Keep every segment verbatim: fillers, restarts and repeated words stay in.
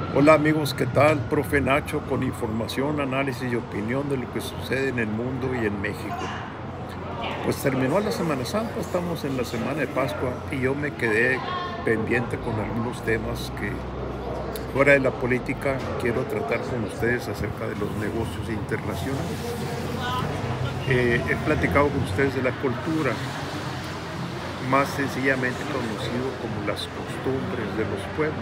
Hola amigos, ¿qué tal? Profe Nacho con información, análisis y opinión de lo que sucede en el mundo y en México. Pues terminó la Semana Santa, estamos en la Semana de Pascua y yo me quedé pendiente con algunos temas que fuera de la política quiero tratar con ustedes acerca de los negocios internacionales. Eh, he platicado con ustedes de la cultura, más sencillamente conocido como las costumbres de los pueblos.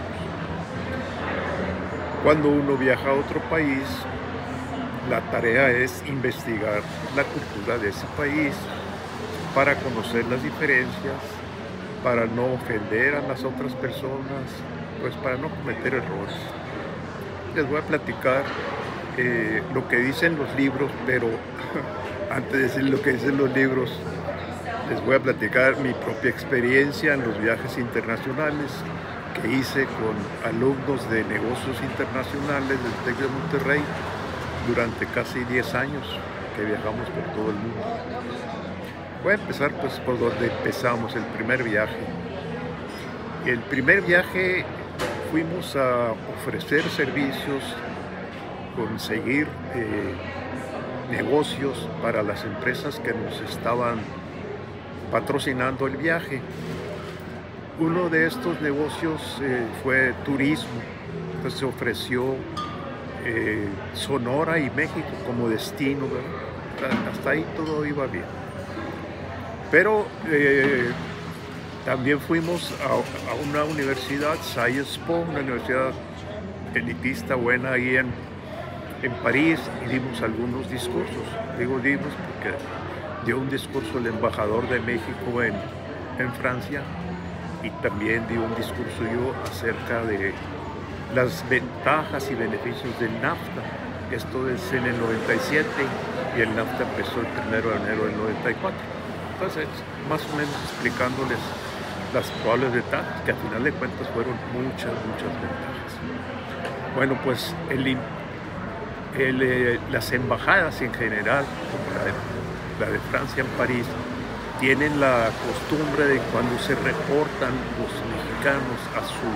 Cuando uno viaja a otro país, la tarea es investigar la cultura de ese país para conocer las diferencias, para no ofender a las otras personas, pues para no cometer errores. Les voy a platicar eh, lo que dicen los libros, pero antes de decir lo que dicen los libros, les voy a platicar mi propia experiencia en los viajes internacionales que hice con alumnos de negocios internacionales del TEC de Monterrey durante casi diez años que viajamos por todo el mundo. Voy a empezar pues por donde empezamos, el primer viaje. El primer viaje fuimos a ofrecer servicios, conseguir eh, negocios para las empresas que nos estaban patrocinando el viaje. Uno de estos negocios eh, fue turismo, entonces se ofreció eh, Sonora y México como destino, ¿verdad? Hasta ahí todo iba bien. Pero eh, también fuimos a, a una universidad, Sciences Po, una universidad elitista buena ahí en, en París, y dimos algunos discursos. Digo dimos porque dio un discurso el embajador de México en, en Francia, y también dio un discurso yo acerca de las ventajas y beneficios del NAFTA. Esto es en el noventa y siete y el NAFTA empezó el primero de enero del noventa y cuatro. Entonces, más o menos explicándoles las probables ventajas, que al final de cuentas fueron muchas, muchas ventajas. Bueno, pues el, el, eh, las embajadas en general, como la de, la de Francia en París, tienen la costumbre de cuando se reportan los mexicanos a su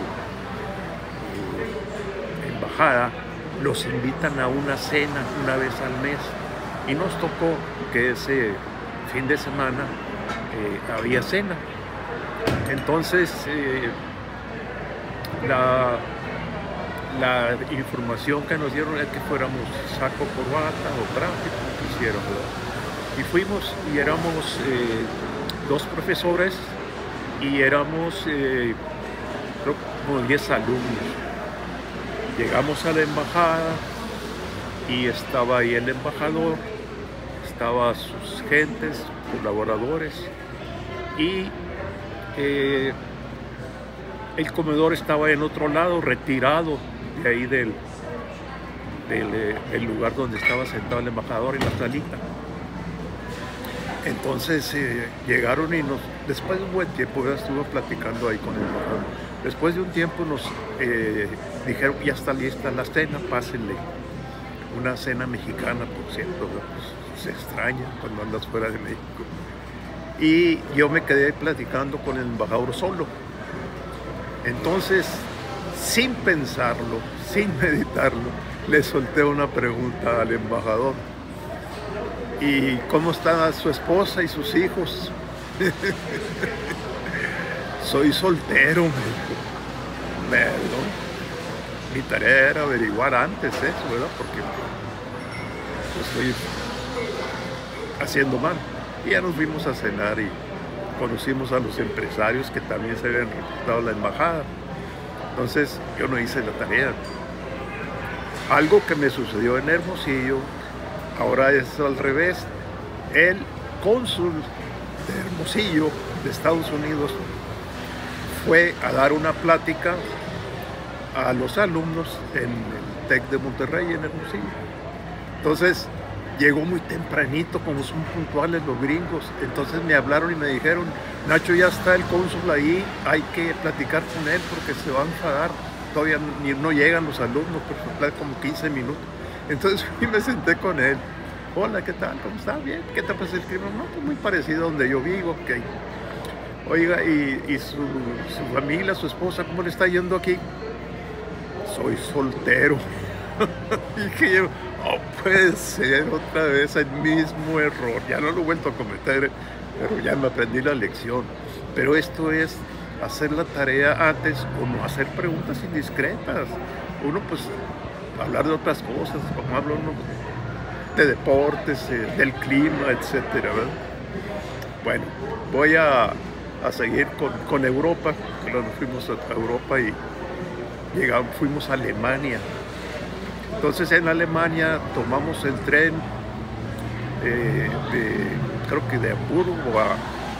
eh, embajada, los invitan a una cena una vez al mes. Y nos tocó que ese fin de semana eh, había cena. Entonces, eh, la, la información que nos dieron es que fuéramos saco, corbata o traje, como quisieron, ¿verdad? Y fuimos y éramos eh, dos profesores y éramos eh, creo como diez alumnos. Llegamos a la embajada y estaba ahí el embajador, estaba sus gentes, colaboradores, y eh, el comedor estaba en otro lado, retirado de ahí del, del, del lugar donde estaba sentado el embajador, en la salita. Entonces eh, llegaron y nos, después de un buen tiempo, ya estuve platicando ahí con el embajador, después de un tiempo nos eh, dijeron, ya está lista la cena, pásenle. Una cena mexicana, por cierto, pues, se extraña cuando andas fuera de México. Y yo me quedé platicando con el embajador solo. Entonces, sin pensarlo, sin meditarlo, le solté una pregunta al embajador. ¿Y cómo está su esposa y sus hijos? Soy soltero, me dijo. Perdón. Mi tarea era averiguar antes eso, ¿verdad? Porque lo estoy haciendo mal. Y ya nos fuimos a cenar y conocimos a los empresarios que también se habían reportado a la embajada. Entonces yo no hice la tarea. Algo que me sucedió en Hermosillo, ahora es al revés. El cónsul de Hermosillo, de Estados Unidos, fue a dar una plática a los alumnos en el TEC de Monterrey, en Hermosillo. Entonces llegó muy tempranito, como son puntuales los gringos. Entonces me hablaron y me dijeron, Nacho, ya está el cónsul ahí, hay que platicar con él porque se va a enfadar. Todavía ni, no llegan los alumnos, por como quince minutos. Entonces fui y me senté con él. Hola, ¿qué tal? ¿Cómo está? Bien. ¿Qué te parece el clima? No, pues muy parecido a donde yo vivo. Okay. Oiga, ¿y, y su, su familia, su esposa, cómo le está yendo aquí? soy soltero. Dije yo, no puede ser otra vez el mismo error. Ya no lo he vuelto a cometer, pero ya me aprendí la lección. Pero esto es hacer la tarea antes o no hacer preguntas indiscretas. Uno pues hablar de otras cosas, como habla uno de deportes, eh, del clima, etcétera, ¿verdad? Bueno, voy a, a seguir con, con Europa. Claro, fuimos a Europa y llegamos, fuimos a Alemania. Entonces en Alemania tomamos el tren eh, de, creo que de Hamburgo a,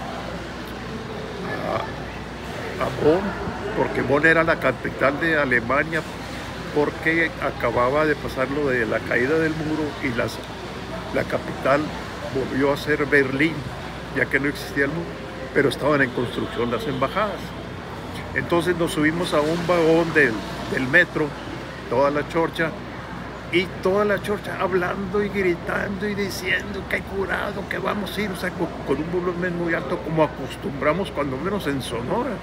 a, a Bonn, porque Bonn era la capital de Alemania, porque acababa de pasar lo de la caída del muro y las, la capital volvió a ser Berlín, ya que no existía el muro, pero estaban en construcción las embajadas. Entonces nos subimos a un vagón del, del metro, toda la chorcha, y toda la chorcha hablando y gritando y diciendo que hay curado, que vamos a ir, o sea, con, con un volumen muy alto, como acostumbramos cuando menos en Sonora.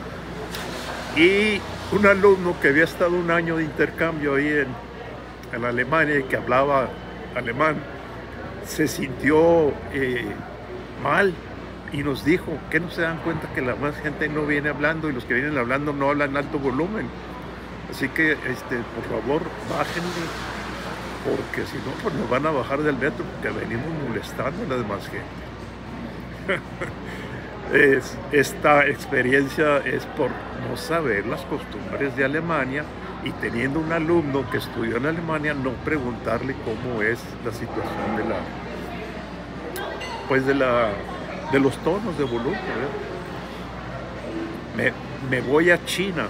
Y un alumno que había estado un año de intercambio ahí en, en Alemania y que hablaba alemán, se sintió eh, mal y nos dijo que no se dan cuenta que la más gente no viene hablando y los que vienen hablando no hablan alto volumen. Así que, este, por favor, bájenle, porque si no, pues nos van a bajar del metro, porque venimos molestando a la demás gente. es, esta experiencia es por no saber las costumbres de Alemania y teniendo un alumno que estudió en Alemania, no preguntarle cómo es la situación de la, pues de la, de los tonos de volumen, me, me voy a China.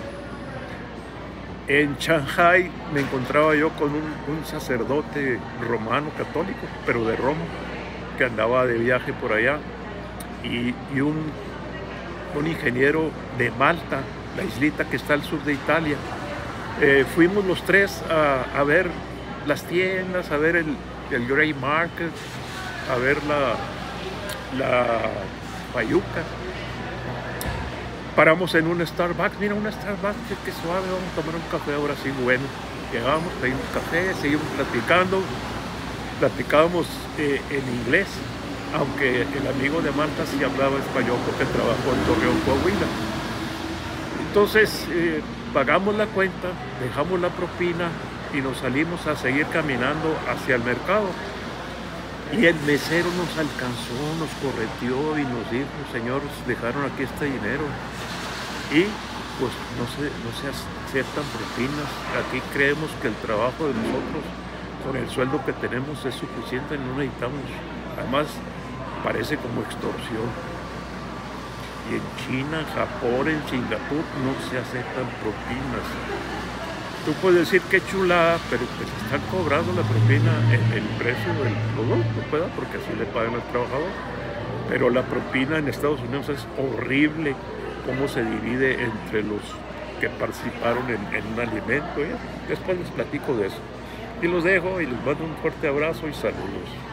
En Shanghai me encontraba yo con un, un sacerdote romano católico, pero de Roma, que andaba de viaje por allá, y, y un, un ingeniero de Malta, la islita que está al sur de Italia. Eh, fuimos los tres a, a ver las tiendas, a ver el, el Grey Market, a ver la, la Fayuca. Paramos en un Starbucks, mira, un Starbucks, qué suave, vamos a tomar un café ahora sí, bueno. Llegamos, pedimos café, seguimos platicando, platicábamos eh, en inglés, aunque el amigo de Malta sí hablaba español porque trabajó en Torreón, Coahuila. Entonces, eh, pagamos la cuenta, dejamos la propina y nos salimos a seguir caminando hacia el mercado. Y el mesero nos alcanzó, nos correteó y nos dijo, señores, dejaron aquí este dinero. Y pues no se, no se aceptan propinas. Aquí creemos que el trabajo de nosotros, con el sueldo que tenemos, es suficiente, no necesitamos. Además, parece como extorsión. Y en China, en Japón, en Singapur, no se aceptan propinas. Tú puedes decir que chulada, pero pues están cobrando la propina en el precio del producto, ¿verdad? Porque así le pagan al trabajador. Pero la propina en Estados Unidos es horrible, cómo se divide entre los que participaron en, en un alimento. ¿eh? Después les platico de eso. Y los dejo y les mando un fuerte abrazo y saludos.